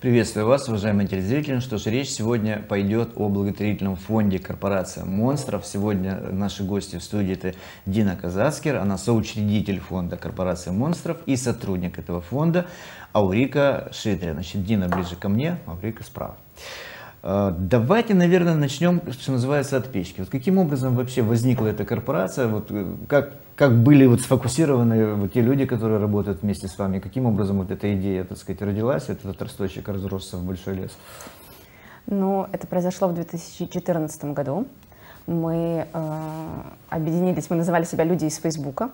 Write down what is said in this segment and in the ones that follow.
Приветствую вас, уважаемые телезрители. Что ж, речь сегодня пойдет о благотворительном фонде «Корпорация монстров». Сегодня наши гости в студии — это Дина Казацкер, она соучредитель фонда «Корпорация монстров» и сотрудник этого фонда Аурика Шитря. Значит, Дина ближе ко мне, Аурика справа. Давайте, наверное, начнем, что называется, от печки. Вот каким образом вообще возникла эта корпорация? Вот как были сфокусированы те люди, которые работают вместе с вами? Каким образом вот эта идея, так сказать, родилась, этот росточек разросся в большой лес? Ну, это произошло в 2014 году. Мы объединились, мы называли себя «Люди из Фейсбука».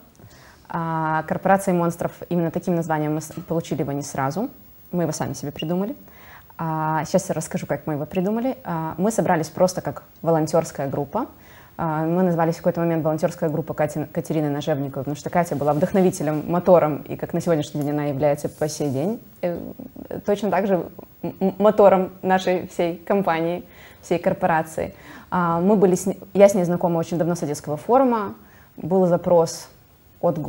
А корпорация монстров, именно таким названием мы получили его не сразу. Мы его сами себе придумали. Сейчас я расскажу, как мы его придумали. Мы собрались просто как волонтерская группа. Мы назвались в какой-то момент волонтерская группа Катерины Нажевниковой, потому что Катя была вдохновителем, мотором, и как на сегодняшний день она является по сей день. Точно так же мотором нашей всей компании, всей корпорации. Я с ней знакома очень давно с Одесского форума. Был запрос от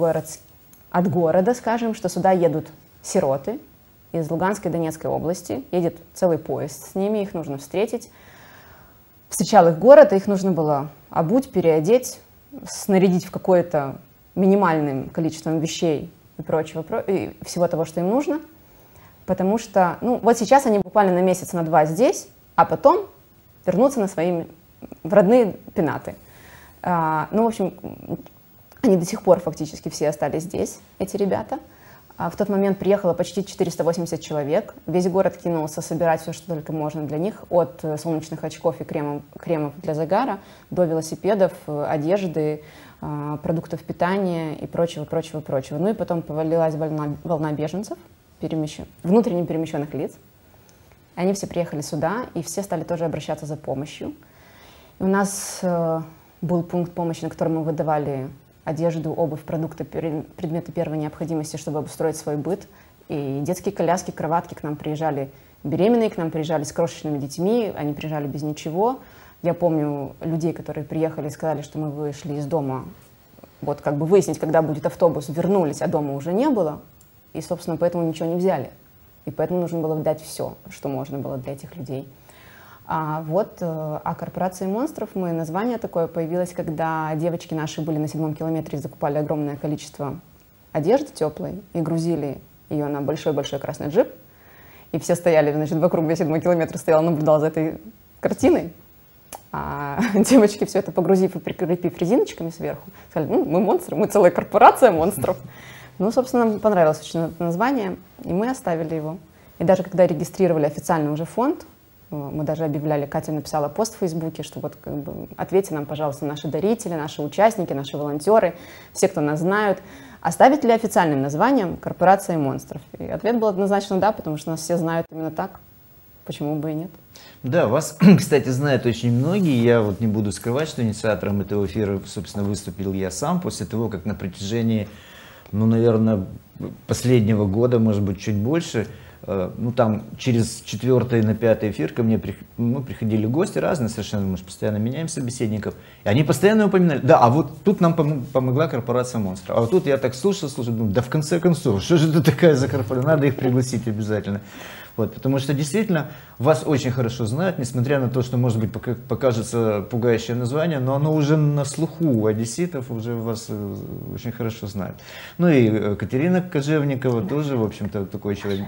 города, скажем, что сюда едут сироты из Луганской и Донецкой области. Едет целый поезд с ними, их нужно встретить. Встречал их город, и их нужно было обуть, переодеть, снарядить в какое-то минимальным количеством вещей и прочего, и всего того, что им нужно. Потому что, вот сейчас они буквально на месяц, на два здесь, а потом вернутся в родные пенаты. В общем, они до сих пор фактически все остались здесь, эти ребята. В тот момент приехало почти 480 человек. Весь город кинулся собирать все, что только можно для них, от солнечных очков и кремов для загара до велосипедов, одежды, продуктов питания и прочего. Ну и потом повалилась волна беженцев, внутренне перемещенных лиц. Они все приехали сюда, и все стали тоже обращаться за помощью. И у нас был пункт помощи, на котором мы выдавали одежду, обувь, продукты, предметы первой необходимости, чтобы обустроить свой быт. И детские коляски, кроватки. К нам приезжали беременные, к нам приезжали с крошечными детьми, они приезжали без ничего. Я помню людей, которые приехали и сказали, что мы вышли из дома, выяснить, когда будет автобус, вернулись, а дома уже не было. И, собственно, поэтому ничего не взяли. И поэтому нужно было дать все, что можно было для этих людей. А корпорации монстров, название такое появилось, когда девочки наши были на 7-м километре и закупали огромное количество одежды теплой и грузили ее на большой-большой красный джип. И все стояли, вокруг весь 7-й километр стоял, наблюдал за этой картиной. А девочки все это погрузив и прикрепив резиночками сверху, сказали: мы монстры, мы целая корпорация монстров. Собственно, нам понравилось очень это название, и мы оставили его. И даже когда регистрировали официально уже фонд, мы даже объявляли, Катя написала пост в Фейсбуке, что ответьте нам, пожалуйста, наши дарители, наши участники, наши волонтеры, все, кто нас знают, оставить ли официальным названием «Корпорация монстров». И ответ был однозначно да, потому что нас все знают именно так. Почему бы и нет? Да, вас, кстати, знают очень многие. Я не буду скрывать, что инициатором этого эфира, собственно, выступил я сам после того, как на протяжении, наверное, последнего года, может быть, чуть больше, там через 4-й на 5-й эфир ко мне приходили гости разные совершенно, мы же постоянно меняем собеседников, и они постоянно упоминали: да, а вот тут нам помогла корпорация монстров. А вот тут я так слушал, думаю, да в конце концов, что же это такая за корпорация, надо их пригласить обязательно. Потому что действительно вас очень хорошо знают, несмотря на то, что, может быть, покажется пугающее название, но оно уже на слуху у одесситов, уже вас очень хорошо знают. И Катерина Кожевникова тоже, в общем-то, такой человек.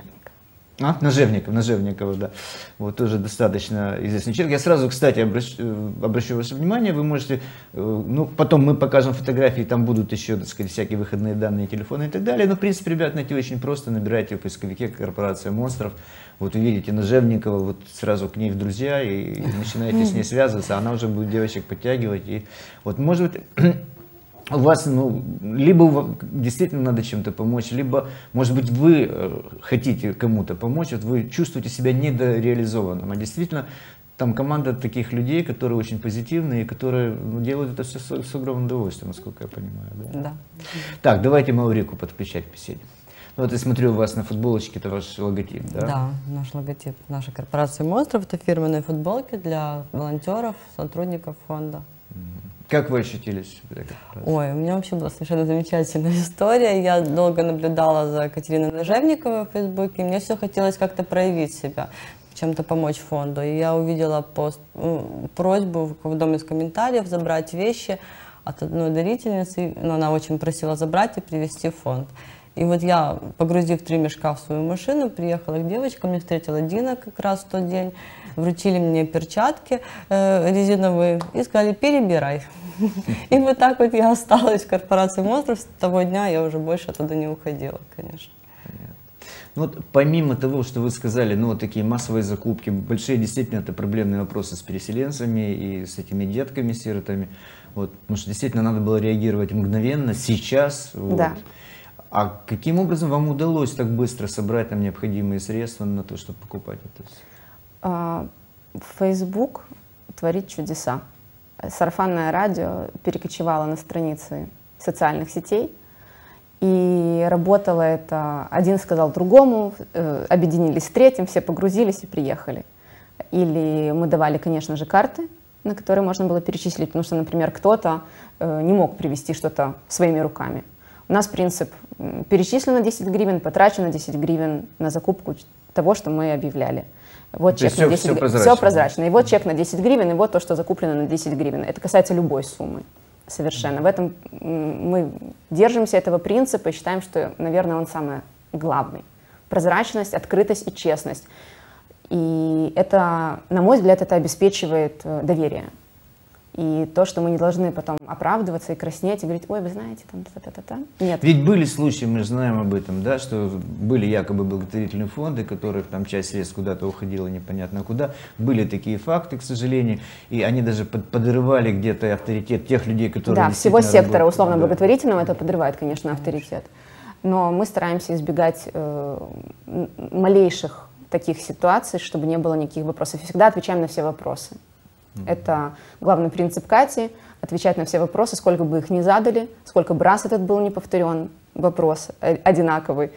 Нажевникова, да. Тоже достаточно известный человек. Я сразу, кстати, обращу ваше внимание, вы можете, потом мы покажем фотографии, там будут еще, так сказать, всякие выходные данные, телефоны и так далее. Но, в принципе, ребят, найти очень просто, набирайте в поисковике «Корпорация монстров», увидите Нажевникова, сразу к ней в друзья и начинаете с ней связываться, она уже будет девочек подтягивать. И может быть, у вас, либо действительно надо чем-то помочь, либо, может быть, вы хотите кому-то помочь, вы чувствуете себя недореализованным, а действительно там команда таких людей, которые очень позитивные, и которые делают это все с огромным удовольствием, насколько я понимаю. Да. Так, давайте Маурику подключать к беседе. Я смотрю, у вас на футболочке это ваш логотип, да? Да, наш логотип нашей корпорации монстров, это фирменные футболки для волонтеров, сотрудников фонда. Как вы ощутились? Ой, у меня вообще была совершенно замечательная история. Я долго наблюдала за Катериной Нажевниковой в Фейсбуке, и мне все хотелось как-то проявить себя, чем-то помочь фонду. И я увидела просьбу в одном из комментариев забрать вещи от одной дарительницы, но она очень просила забрать и привезти в фонд. И вот я, погрузив 3 мешка в свою машину, приехала к девочкам, меня встретила Дина как раз в тот день, вручили мне перчатки резиновые и сказали: перебирай. И вот так вот я осталась в корпорации монстров. С того дня я уже больше оттуда не уходила, конечно. Ну, вот помимо того, что вы сказали, ну вот такие массовые закупки, большие действительно это проблемные вопросы с переселенцами и с этими детками, сиротами. Вот, потому что действительно надо было реагировать мгновенно, сейчас. Вот. Да. А каким образом вам удалось так быстро собрать там необходимые средства на то, чтобы покупать это все? Facebook творит чудеса. Сарафанное радио перекочевало на страницы социальных сетей. И работало это, один сказал другому, объединились с третьим, все погрузились и приехали. Или мы давали, конечно же, карты, на которые можно было перечислить, потому что, например, кто-то не мог привезти что-то своими руками. У нас принцип: перечислено 10 гривен, потрачено 10 гривен на закупку того, что мы объявляли. Вот чек на 10 гривен. Все прозрачно. И вот чек на 10 гривен, и вот то, что закуплено на 10 гривен. Это касается любой суммы. Совершенно. В этом мы держимся этого принципа и считаем, что, наверное, он самый главный. Прозрачность, открытость и честность. И это, на мой взгляд, это обеспечивает доверие. И то, что мы не должны потом оправдываться и краснеть, и говорить: ой, вы знаете, там, та-та-та-та. Нет. Ведь были случаи, мы же знаем об этом, да, что были якобы благотворительные фонды, которых там часть средств куда-то уходила непонятно куда. Были такие факты, к сожалению, и они даже подрывали где-то авторитет тех людей, которые... Да, всего сектора условно благотворительного это подрывает, конечно, авторитет. Но мы стараемся избегать малейших таких ситуаций, чтобы не было никаких вопросов. И всегда отвечаем на все вопросы. Это главный принцип Кати — отвечать на все вопросы, сколько бы их ни задали, сколько бы раз этот был не повторен вопрос одинаковый.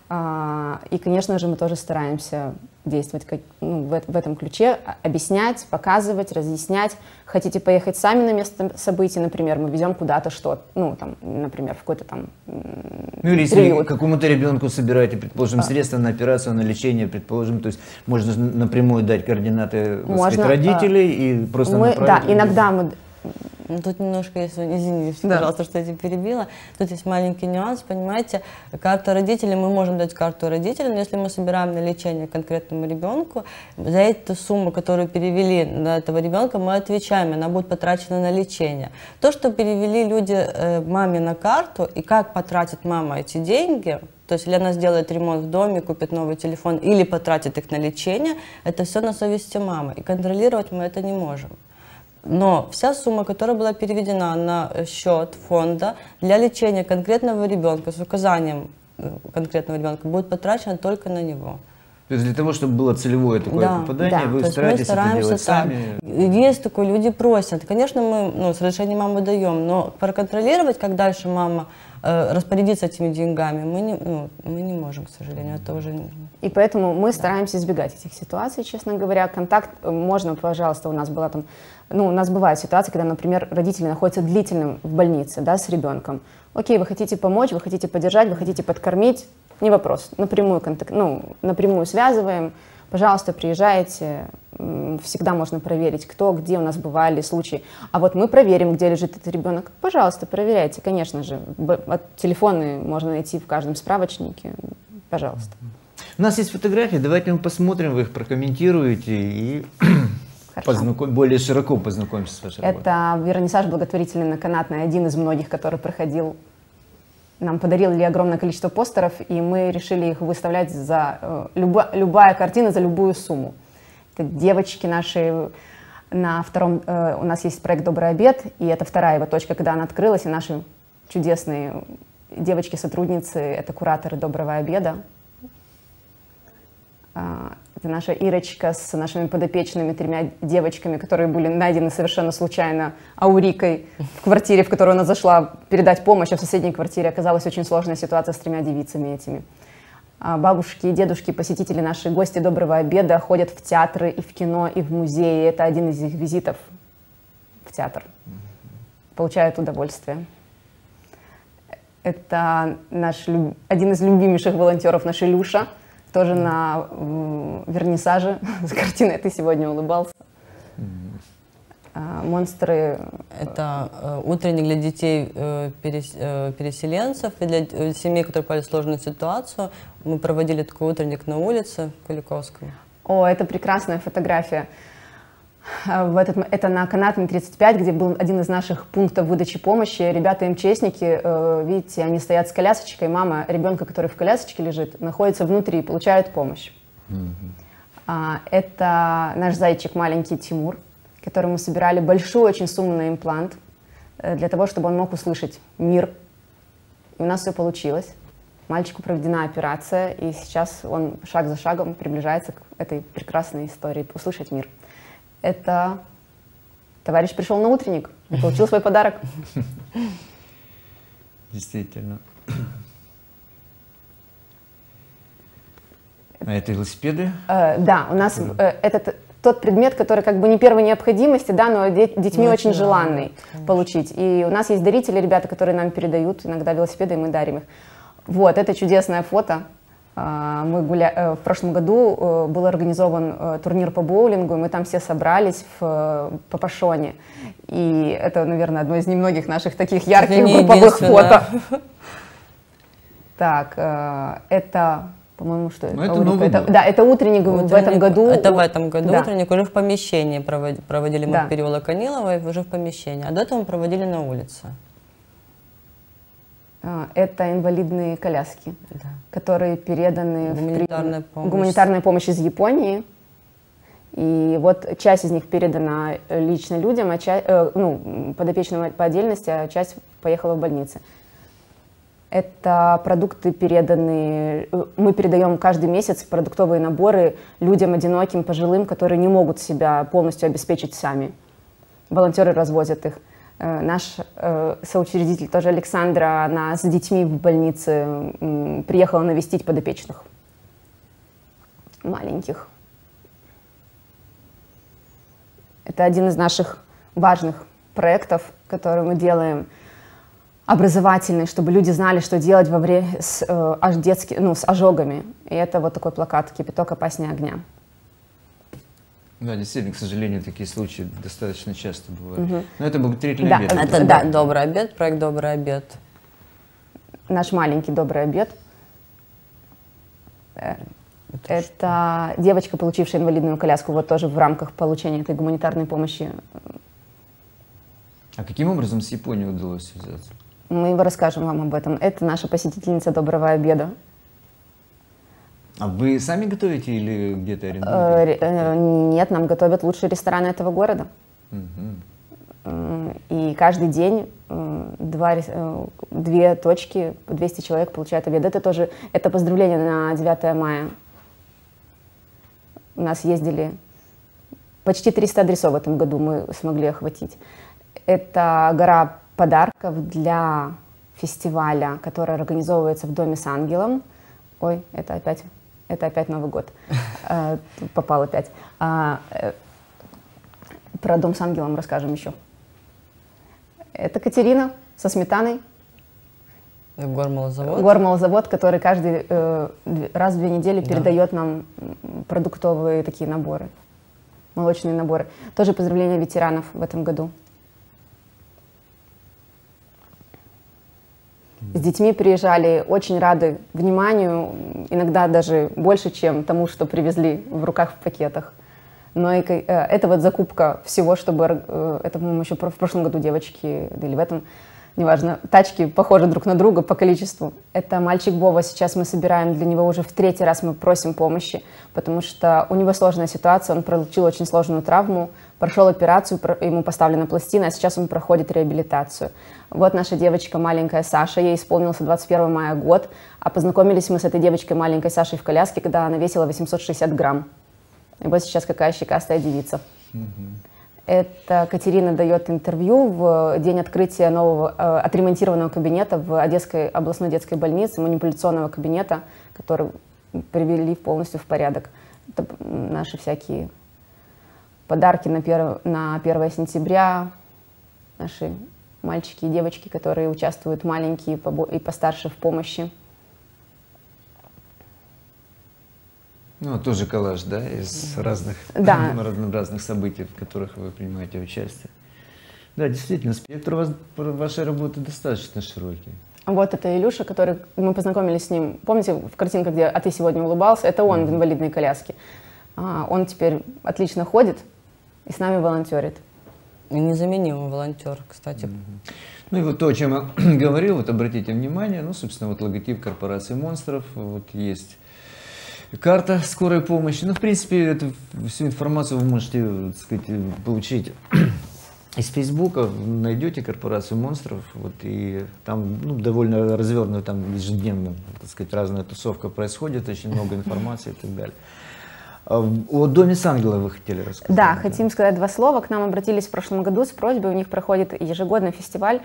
И, конечно же, мы тоже стараемся действовать в этом ключе, объяснять, показывать, разъяснять. Хотите поехать сами на место событий, например, мы везем куда-то что-то, ну, там, например, в какой-то там ну, или если какому-то ребенку собираете, предположим, средства на операцию, на лечение, предположим, то есть можно напрямую дать координаты родителей и просто направить. Да, иногда мы... Тут немножко, если, извините, пожалуйста, что я тебя перебила. Тут есть маленький нюанс, понимаете, карту родителей, мы можем дать карту родителей, но если мы собираем на лечение конкретному ребенку, за эту сумму, которую перевели на этого ребенка, мы отвечаем, она будет потрачена на лечение. То, что перевели люди маме на карту, и как потратит мама эти деньги, то есть или она сделает ремонт в доме, купит новый телефон, или потратит их на лечение, это все на совести мамы, и контролировать мы это не можем. Но вся сумма, которая была переведена на счет фонда для лечения конкретного ребенка с указанием конкретного ребенка, будет потрачена только на него. То есть для того, чтобы было целевое такое попадание, вы стараетесь это делать сами? Есть такое, люди просят. Конечно, мы с разрешения мамы даем, но проконтролировать, как дальше мама распорядиться этими деньгами, мы не можем, к сожалению, это уже... И поэтому мы стараемся избегать этих ситуаций, честно говоря. Контакт можно, пожалуйста, у нас была там... Ну, у нас бывают ситуации, когда, например, родители находятся длительным в больнице, да, с ребенком. Окей, вы хотите помочь, вы хотите поддержать, вы хотите подкормить, не вопрос. Напрямую связываем. Пожалуйста, приезжайте. Всегда можно проверить, кто, где у нас бывали случаи. А вот мы проверим, где лежит этот ребенок. Пожалуйста, проверяйте, конечно же. Телефоны можно найти в каждом справочнике. Пожалуйста. У нас есть фотографии, давайте мы посмотрим, вы их прокомментируете и более широко познакомимся с вашей работой. Это вернисаж благотворительный на Канатной, один из многих, который проходил. Нам подарили огромное количество постеров, и мы решили их выставлять за любая картина за любую сумму. Это девочки наши на втором... у нас есть проект «Добрый обед», и это вторая его точка, когда она открылась, и наши чудесные девочки-сотрудницы, это кураторы «Доброго обеда». Это наша Ирочка с нашими подопечными 3 девочками, которые были найдены совершенно случайно Аурикой в квартире, в которую она зашла передать помощь, а в соседней квартире оказалась очень сложная ситуация с 3 девицами этими. Бабушки и дедушки, посетители, наши гости «Доброго обеда» ходят в театры и в кино, и в музеи. Это один из их визитов в театр. получают удовольствие. Это один из любимейших волонтеров, наш Илюша, тоже на вернисаже с картиной «Ты сегодня улыбался». Монстры. Это утренник для детей переселенцев и для семей, которые попали в сложную ситуацию. Мы проводили такой утренник на улице в Куликовском. О, это прекрасная фотография. Это на Канатной 35, где был один из наших пунктов выдачи помощи. Ребята МЧСники, видите, они стоят с колясочкой. Мама ребенка, который в колясочке лежит, находится внутри и получает помощь. Это наш зайчик маленький Тимур, которому собирали большую очень сумму на имплант для того, чтобы он мог услышать мир. И у нас все получилось. Мальчику проведена операция, и сейчас он шаг за шагом приближается к этой прекрасной истории «Услышать мир». Это товарищ пришел на утренник и получил свой подарок. Действительно. А это велосипеды? Да, у нас это тот предмет, который как бы не первой необходимости, да, но детьми очень желанный получить. И у нас есть дарители, ребята, которые нам передают иногда велосипеды, и мы дарим их. Вот, это чудесное фото. В прошлом году был организован турнир по боулингу, и мы там все собрались в Папашоне. И это, наверное, одно из немногих наших таких ярких групповых фото. Так, это, по-моему, что это? Это Новый год. Да, это утренник в этом году. Это в этом году да. Утренник уже в помещении проводили мы в переулок Канилова, уже в помещении. А до этого мы проводили на улице. Это инвалидные коляски, да. которые переданы в гуманитарная помощь из Японии. И вот часть из них передана лично людям, а часть, подопечным по отдельности, а часть поехала в больницы. Это продукты переданные, мы передаем каждый месяц продуктовые наборы людям одиноким, пожилым, которые не могут себя полностью обеспечить сами. Волонтеры развозят их. Наш соучредитель, тоже Александра, она с детьми в больнице приехала навестить подопечных маленьких. Это один из наших важных проектов, который мы делаем, образовательный, чтобы люди знали, что делать во время с ожогами. И это вот такой плакат «Кипяток опаснее огня». Да, действительно, к сожалению, такие случаи достаточно часто бывают. Но это благотворительный обед. Это «Добрый обед», проект «Добрый обед». Наш маленький «Добрый обед». Это девочка, получившая инвалидную коляску, вот тоже в рамках получения этой гуманитарной помощи. А каким образом с Японией удалось связаться? Мы расскажем вам об этом. Это наша посетительница «Доброго обеда». А вы сами готовите или где-то арендуете? Нет, нам готовят лучшие рестораны этого города. И каждый день две точки, 200 человек получают обед. Это поздравление на 9 мая. У нас ездили почти 300 адресов в этом году мы смогли охватить. Это гора подарков для фестиваля, который организовывается в Доме с ангелом. Ой, это опять Новый год. Попал опять. Про Дом с ангелом расскажем еще. Это Катерина со сметаной. Гормолозавод. Гормолозавод, который каждый раз в 2 недели передает нам продуктовые такие наборы, молочные наборы. Тоже поздравления ветеранов в этом году. С детьми приезжали, очень рады вниманию, иногда даже больше, чем тому, что привезли в руках в пакетах. Но это вот закупка всего, чтобы, это, по-моему, еще в прошлом году девочки, или в этом, неважно, тачки похожи друг на друга по количеству. Это мальчик Вова, сейчас мы собираем для него уже в 3-й раз, мы просим помощи, потому что у него сложная ситуация, он получил очень сложную травму, прошел операцию, ему поставлена пластина, а сейчас он проходит реабилитацию. Вот наша девочка маленькая Саша, ей исполнился 21 мая год, а познакомились мы с этой девочкой маленькой Сашей в коляске, когда она весила 860 грамм. И вот сейчас какая щекастая девица. Это Катерина дает интервью в день открытия нового отремонтированного кабинета в Одесской областной детской больнице, манипуляционного кабинета, который привели полностью в порядок. Это наши всякие подарки на 1 сентября, наши мальчики и девочки, которые участвуют, маленькие и постарше, в помощи. Ну, тоже коллаж, да, из разных, да. разных событий, в которых вы принимаете участие. Да, действительно, спектр вашей работы достаточно широкий. Вот это Илюша, который мы познакомились с ним. Помните в картинках, где «А ты сегодня улыбался»? Это он в инвалидной коляске. Он теперь отлично ходит и с нами волонтерит. И незаменимый волонтер, кстати. Ну и вот то, о чем я говорил, вот обратите внимание, ну, собственно, вот логотип корпорации «Монстров», вот есть карта скорой помощи. Ну, в принципе, эту всю информацию вы можете, так сказать, получить из Фейсбука, найдете корпорацию «Монстров», вот, и там довольно развернуто, там ежедневно, так сказать, разная тусовка происходит, очень много информации и так далее. О Доме с ангелом вы хотели рассказать? Да, хотим сказать два слова. К нам обратились в прошлом году с просьбой, у них проходит ежегодный фестиваль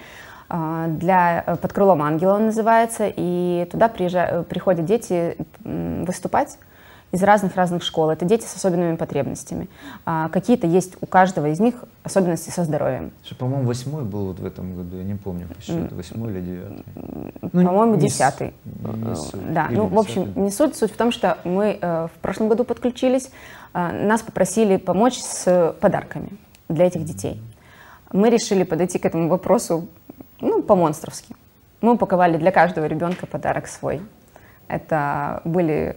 «Под крылом ангела» он называется, и туда приходят дети выступать из разных школ. Это дети с особенными потребностями. Какие-то есть у каждого из них особенности со здоровьем. По-моему, 8-й был вот в этом году, я не помню, счет, 8-й или 9-й. По-моему, 10-й. Да, ну, в общем, не суть. Суть в том, что мы в прошлом году подключились, нас попросили помочь с подарками для этих детей. Мы решили подойти к этому вопросу, по-монстровски. Мы упаковали для каждого ребенка подарок свой. Это были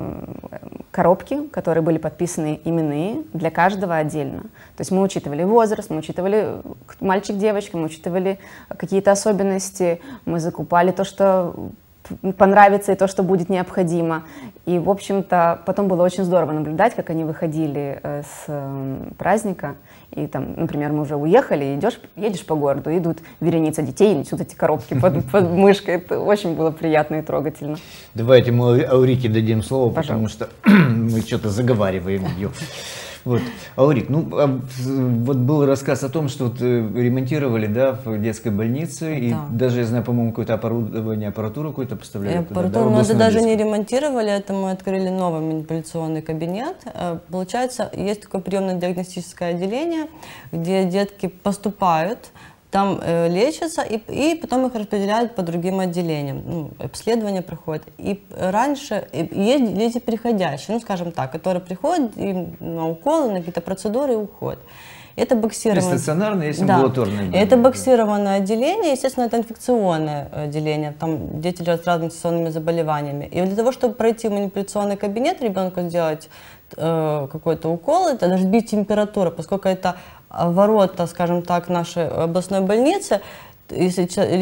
коробки, которые были подписаны именные для каждого отдельно. То есть мы учитывали возраст, мы учитывали мальчик-девочка, мы учитывали какие-то особенности, мы закупали то, что понравится, и то, что будет необходимо. И, в общем-то, потом было очень здорово наблюдать, как они выходили с праздника. И там, например, мы уже уехали, едешь по городу, идут вереница детей, несут эти коробки под мышкой. Это очень было приятно и трогательно. Давайте мы Аурике дадим слово, Пожалуйста. потому что мы что-то заговариваем ее. Вот. Аурик, вот был рассказ о том, что вот ремонтировали, да, в детской больнице, и даже, я знаю, по-моему, какое-то аппаратуру какую-то поставляли. Аппаратуру, но это даже не ремонтировали, это мы открыли новый манипуляционный кабинет. Получается, есть такое приемно-диагностическое отделение, где детки поступают, там лечатся, и потом их распределяют по другим отделениям. Обследования проходят. И раньше есть дети переходящие, скажем так, которые приходят и на уколы, на какие-то процедуры и уходят. Это боксированное. Есть стационарное, есть амбулаторное. Да. Это боксированное отделение, естественно, это инфекционное отделение. Там дети лежат с разными инфекционными заболеваниями. И для того, чтобы пройти в манипуляционный кабинет, ребенку сделать какой-то укол, это даже сбить температуру, поскольку это ворота, скажем так, нашей областной больницы. Если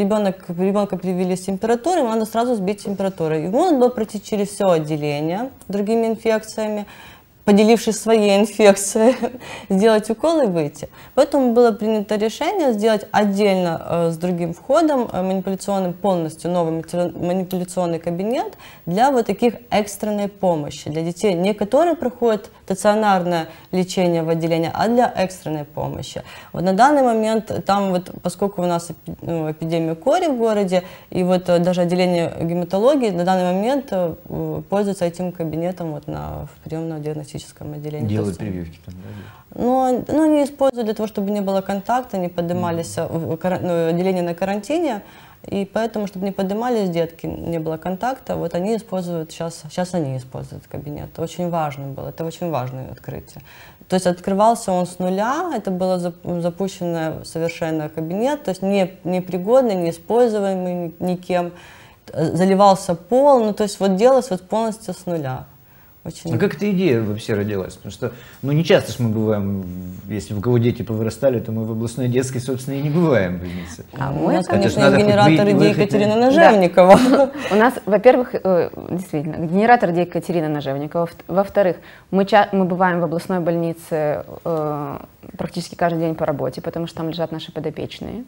ребенка привели с температурой, ему надо сразу сбить температуру. Ему надо было пройти через все отделение с другими инфекциями, поделившись своей инфекцией, сделать укол и выйти. Поэтому было принято решение сделать отдельно с другим входом манипуляционным полностью новый манипуляционный кабинет для вот таких экстренной помощи, для детей, не которые проходят стационарное лечение в отделении, а для экстренной помощи. Вот на данный момент там, вот, поскольку у нас эпидемия кори в городе, и вот даже отделение гематологии на данный момент пользуется этим кабинетом вот в приемно-диагностическом отделении. Делают прививки там, да? Но они используют для того, чтобы не было контакта, не поднимались отделение на карантине, и поэтому, чтобы не поднимались детки, не было контакта, вот они используют, сейчас они используют кабинет. Это очень важно было, это очень важное открытие. То есть открывался он с нуля, это было запущенный совершенно кабинет, то есть непригодный, неиспользуемый никем, заливался пол, то есть вот делалось вот полностью с нуля. Очень... А как эта идея вообще родилась? Потому что, не часто ж мы бываем, если у кого дети повырастали, то мы в областной детской, собственно, и не бываем в больнице. У нас, конечно, генератор идей Екатерины Нажевникова. Да. У нас, во-первых, действительно, генератор идей Екатерины Нажевникова. Во-вторых, мы бываем в областной больнице практически каждый день по работе, потому что там лежат наши подопечные.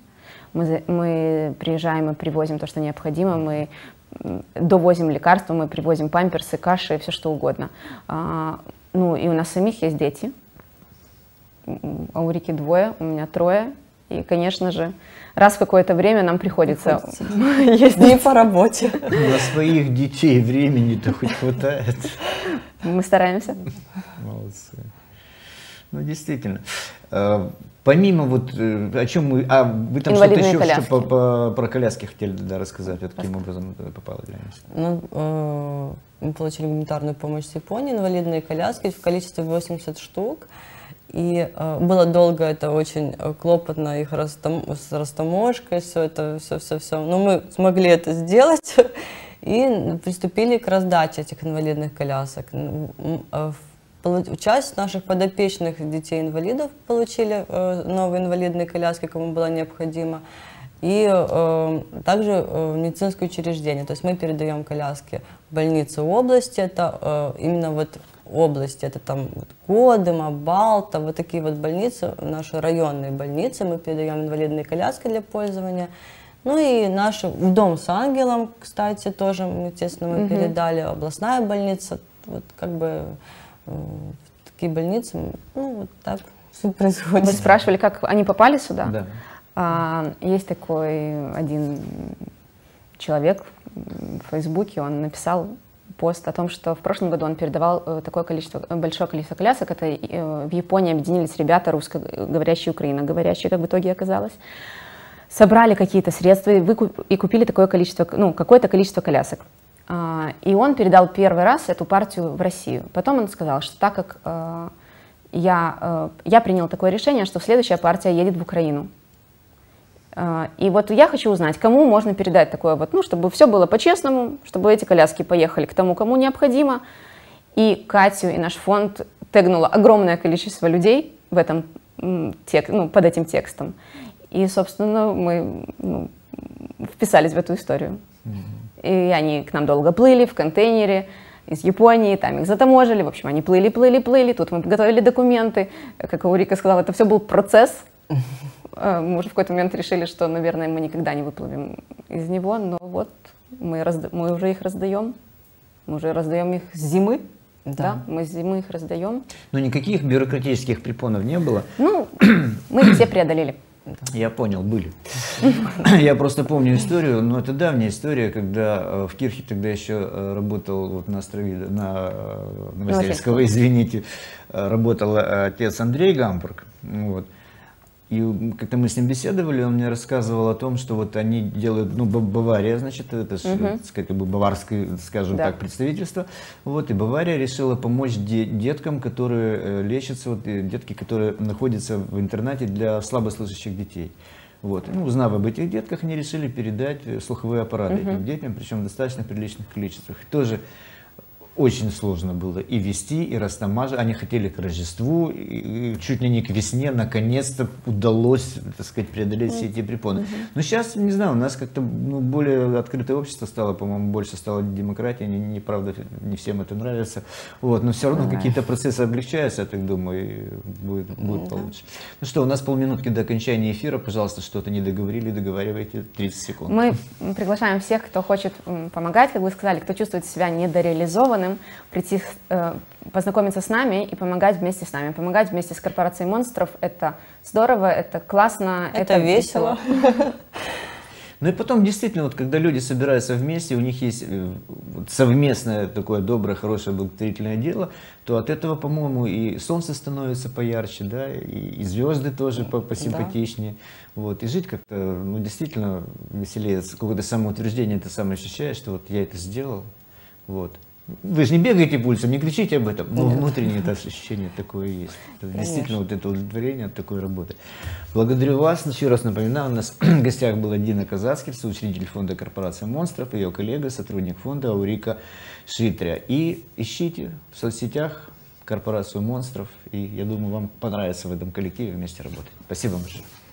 Мы приезжаем и привозим то, что необходимо, мы довозим лекарства, мы привозим памперсы, каши, все что угодно. И у нас самих есть дети. У Аурики 2, у меня 3. И, конечно же, раз в какое-то время нам приходится ездить. Не по работе. На своих детей времени-то хоть хватает. Мы стараемся. Молодцы. Действительно. Помимо вот, о чем мы, вы там что-то еще про коляски хотели рассказать, вот каким образом это попало для нас? Ну, мы получили гуманитарную помощь с Японии, инвалидные коляски в количестве 80 штук. И было долго, это очень клопотно, их с растаможкой, все это, все. Но мы смогли это сделать и приступили к раздаче этих инвалидных колясок. Часть наших подопечных детей-инвалидов получили новые инвалидные коляски, кому было необходимо. И также в медицинское учреждение. То есть мы передаем коляски в больницы области, это именно вот области, это там вот Кодыма, Балта, вот такие вот больницы, наши районные больницы, мы передаем инвалидные коляски для пользования. Ну и наш дом с ангелом, кстати, тоже, естественно, мы передали, областная больница, вот как бы такие больницы, ну вот так все происходит. Вы спрашивали, как они попали сюда? Да. Есть такой один человек в Фейсбуке, он написал пост о том, что в прошлом году он передавал большое количество колясок. Это в Японии объединились ребята русскоговорящие, украиноговорящие, как в итоге оказалось. Собрали какие-то средства и купили такое количество, ну, какое-то количество колясок. И он передал первый раз эту партию в Россию. Потом он сказал, что так как я принял такое решение, что следующая партия едет в Украину. И вот я хочу узнать, кому можно передать такое вот, ну, чтобы все было по-честному, чтобы эти коляски поехали к тому, кому необходимо. И Катю, и наш фонд тегнуло огромное количество людей в этом, под этим текстом. И, собственно, мы вписались в эту историю. И они к нам долго плыли в контейнере из Японии, там их затаможили, в общем, они плыли, тут мы подготовили документы. Как Аурика сказала, это все был процесс. Мы уже в какой-то момент решили, что, наверное, мы никогда не выплывем из него, но вот мы уже их раздаем. Мы уже раздаем их с зимы. Да, мы с зимы их раздаем. Но никаких бюрократических препонов не было? Ну, мы их все преодолели. Я понял, были. Я просто помню историю, но это давняя история, когда в Кирхе тогда еще работал вот на острове, на Новосельского, извините, работал отец Андрей Гамбург. Вот. И как-то мы с ним беседовали, он мне рассказывал о том, что вот они делают, ну, Бавария, значит, это же, как бы баварское, скажем так, представительство. Вот, и Бавария решила помочь деткам, которые лечатся, вот, детки, которые находятся в интернате для слабослышащих детей. Вот. Ну, узнав об этих детках, они решили передать слуховые аппараты этим детям, причем в достаточно приличных количествах. Тоже очень сложно было и вести, и растамаживать. Они хотели к Рождеству, и чуть ли не к весне, наконец-то удалось, так сказать, преодолеть все эти препоны. Но сейчас, не знаю, у нас как-то более открытое общество стало, по-моему, больше стало демократия, неправда, не всем это нравится. Вот, но все равно какие-то процессы облегчаются, я так думаю, и будет получше. Ну что, у нас полминутки до окончания эфира, пожалуйста, что-то не договорили, договаривайте, 30 секунд. Мы приглашаем всех, кто хочет помогать, как вы сказали, кто чувствует себя недореализованным, прийти, познакомиться с нами и помогать вместе с нами. Помогать вместе с корпорацией монстров — это здорово, это классно, это весело. Ну и потом, действительно, вот когда люди собираются вместе, у них есть совместное такое доброе, хорошее, благотворительное дело, то от этого, по-моему, и солнце становится поярче, да, и звезды тоже посимпатичнее. Да. Вот, и жить как-то, ну, действительно веселее. Какое-то самоутверждение ты сам ощущаешь, что вот я это сделал. Вот. Вы же не бегаете по улицам, не кричите об этом, но внутреннее это ощущение такое есть. Это действительно вот это удовлетворение от такой работы. Благодарю вас. Еще раз напоминаю, у нас в гостях была Дина Казацких, соучредитель фонда «Корпорация монстров», ее коллега, сотрудник фонда Аурика Шитря. И ищите в соцсетях «Корпорацию монстров», и я думаю, вам понравится в этом коллективе вместе работать. Спасибо большое.